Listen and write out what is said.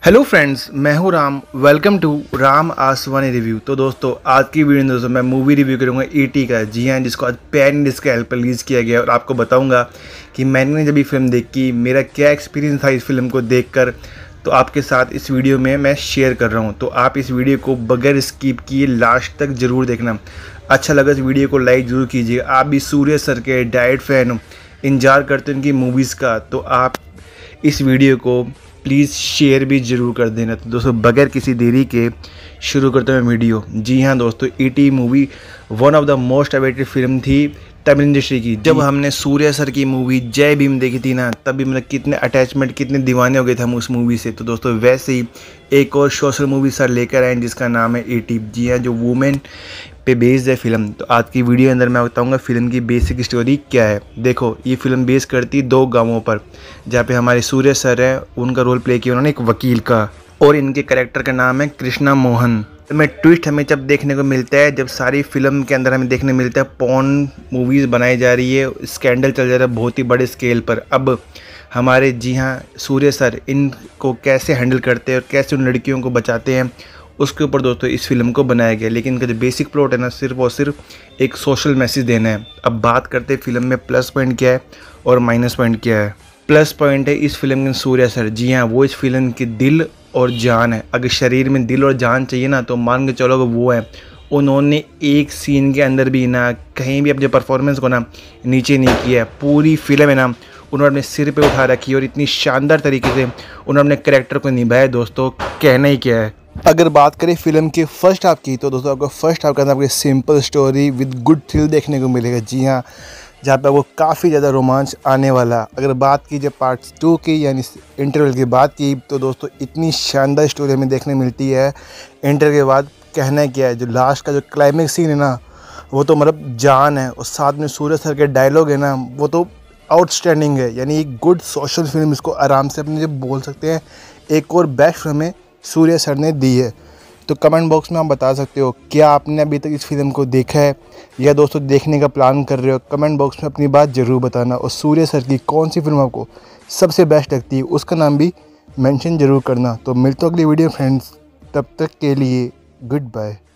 Hello friends, मैं हूं Ram. Welcome to Ram Aswani review. तो दोस्तों, आज की वीडियो में दोस्तों मैं मूवी रिव्यू करूंगा ईटी का। जी हाँ, जिसको आज पैन इंडिया के हेल्प पर रिलीज़ किया गया और आपको बताऊंगा कि मैंने जब ये फिल्म देखी मेरा क्या एक्सपीरियंस था इस फिल्म को देखकर। तो आपके साथ इस वीडियो में मैं शेयर कर रहा हूँ, तो आप इस वीडियो को बगैर स्किप किए लास्ट तक ज़रूर देखना। अच्छा लगा इस वीडियो को लाइक ज़रूर कीजिए। आप भी सूर्य सर के डाइट फैन हो, इंतजार करते हैं उनकी मूवीज़ का, तो आप इस वीडियो को प्लीज़ शेयर भी ज़रूर कर देना। तो दोस्तों, बगैर किसी देरी के शुरू करते हैं वीडियो। जी हाँ दोस्तों, ET movie one of the most awaited film थी तमिल इंडस्ट्री की। जब हमने सूर्य सर की मूवी जय भीम देखी थी ना, तभी मतलब कितने अटैचमेंट, कितने दीवाने हो गए थे हम उस मूवी से। तो दोस्तों, वैसे ही एक और सोशल मूवी सर लेकर आए जिसका नाम है ईटी। जी हाँ, जो वुमेन पे बेस्ड है फिल्म। तो आज की वीडियो के अंदर मैं बताऊंगा फिल्म की बेसिक स्टोरी क्या है। देखो, ये फिल्म बेस करती दो गांवों पर, जहाँ पे हमारे सूर्य सर है, उनका रोल प्ले किया उन्होंने एक वकील का, और इनके कैरेक्टर का नाम है कृष्णा मोहन। में ट्विस्ट हमें जब देखने को मिलता है, जब सारी फिल्म के अंदर हमें देखने मिलता है पॉर्न मूवीज़ बनाई जा रही है, स्कैंडल चल जा रहा है बहुत ही बड़े स्केल पर। अब हमारे जी हाँ सूर्य सर इनको कैसे हैंडल करते हैं और कैसे उन लड़कियों को बचाते हैं, उसके ऊपर दोस्तों इस फिल्म को बनाया गया। लेकिन इनका जो बेसिक प्लॉट है ना, सिर्फ और सिर्फ एक सोशल मैसेज देना है। अब बात करते हैं फिल्म में प्लस पॉइंट क्या है और माइनस पॉइंट क्या है। प्लस पॉइंट है इस फिल्म के सूर्य सर। जी हाँ, वो इस फिल्म की दिल और जान है। अगर शरीर में दिल और जान चाहिए ना, तो मान के चलो वो है। उन्होंने एक सीन के अंदर भी ना कहीं भी अपने परफॉर्मेंस को ना नीचे नहीं किया है। पूरी फिल्म है ना उन्होंने अपने सिर पे उठा रखी है और इतनी शानदार तरीके से उन्होंने अपने कैरेक्टर को निभाया। दोस्तों, कहना ही क्या है। अगर बात करें फिल्म के फर्स्ट हाफ की, तो दोस्तों आपको फर्स्ट हाफ के अंदर आपको simple story with good thrill देखने को मिलेगा। जी हाँ, जहाँ पे आपको काफ़ी ज़्यादा रोमांच आने वाला। अगर बात की जाए पार्ट 2 की, यानी इंटरवल की बात की, तो दोस्तों इतनी शानदार स्टोरी हमें देखने मिलती है इंटरवल के बाद। कहना क्या है, जो लास्ट का जो क्लाइमेक्स सीन है ना, वो तो मतलब जान है। और साथ में सूर्य सर के डायलॉग है ना, वो तो आउटस्टैंडिंग है। यानी एक गुड सोशल फिल्म इसको आराम से अपने जब बोल सकते हैं। एक और बेस्ट हमें सूर्य सर ने दी है। तो कमेंट बॉक्स में आप बता सकते हो, क्या आपने अभी तक इस फिल्म को देखा है या दोस्तों देखने का प्लान कर रहे हो। कमेंट बॉक्स में अपनी बात ज़रूर बताना। और सूर्य सर की कौन सी फिल्म आपको सबसे बेस्ट लगती है, उसका नाम भी मेंशन ज़रूर करना। तो मिलते हो अगली वीडियो फ्रेंड्स, तब तक के लिए गुड बाय।